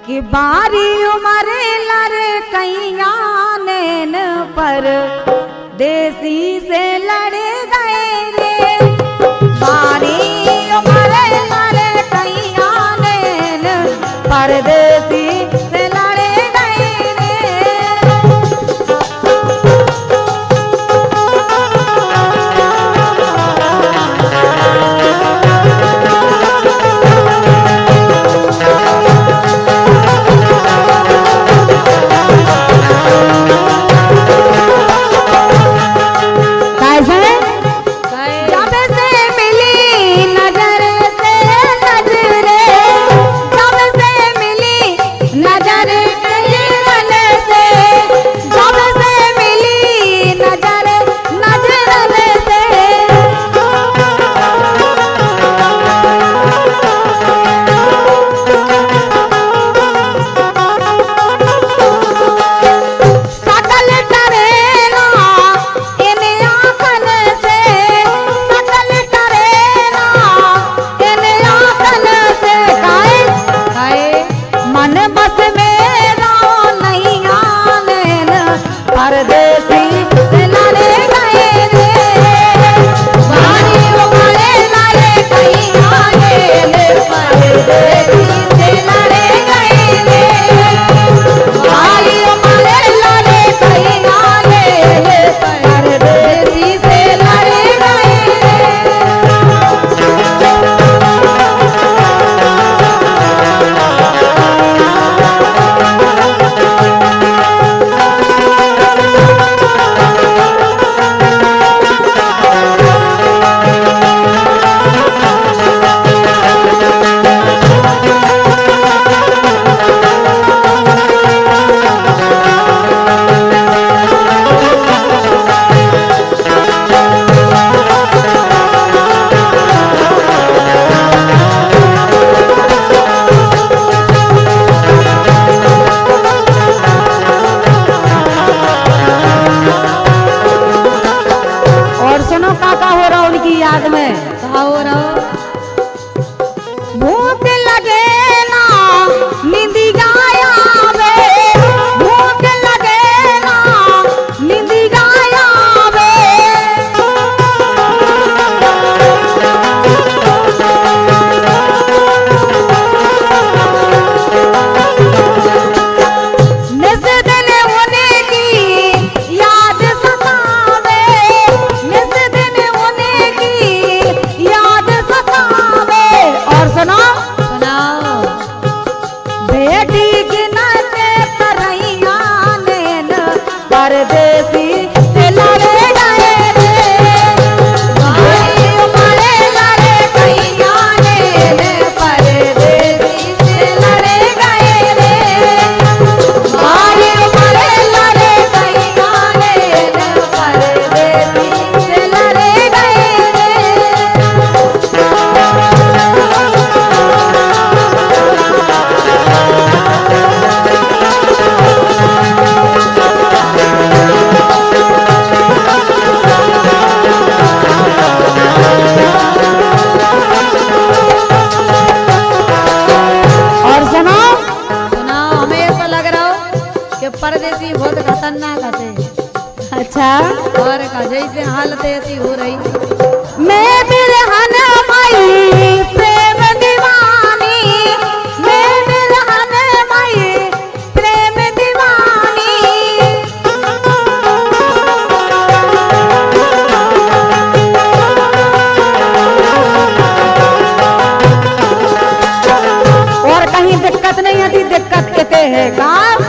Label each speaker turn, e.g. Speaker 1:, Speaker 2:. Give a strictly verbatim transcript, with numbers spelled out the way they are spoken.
Speaker 1: कि बारी उमर लड़े कैया नैन पर देसी से लड़े गए रे। बारी उमर लड़े कैया नैन पर देसी से लड़े गए रे। भूख लगे ना नींदी गाया वे, भूख लगे ना नींदी गाया वे। निस दिन उन्हीं की याद सतावे, निस दिन उन्हीं की याद सतावे। और सुनो सुनाओ बेटी की नाते तरैया नैन परदेसी से लड़े गए रे। भाई उमरे लड़े कैया नैन परदेसी से लड़े गए रे। भाई उमरे लड़े कैया नैन परदेसी से लड़े गए रे। परदेसी बहुत खतरनाक हते। अच्छा और का जैसे हालत ऐसी हो रही। मैं बिरहन माई प्रेम दीवानी, मैं बिरहन माई प्रेम दीवानी। और कहीं दिक्कत नहीं आती, दिक्कत कहते हैं का